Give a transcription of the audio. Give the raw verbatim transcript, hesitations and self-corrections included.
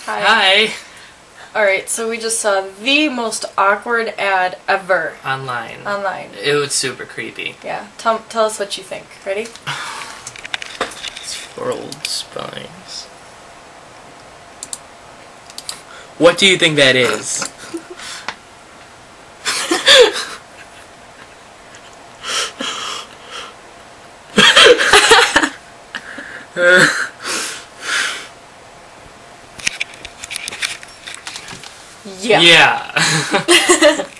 Hi. Hi. Alright, so we just saw the most awkward ad ever. Online. Online. It was super creepy. Yeah. Tell, tell us what you think. Ready? It's for old spines. What do you think that is? Yeah. Yeah.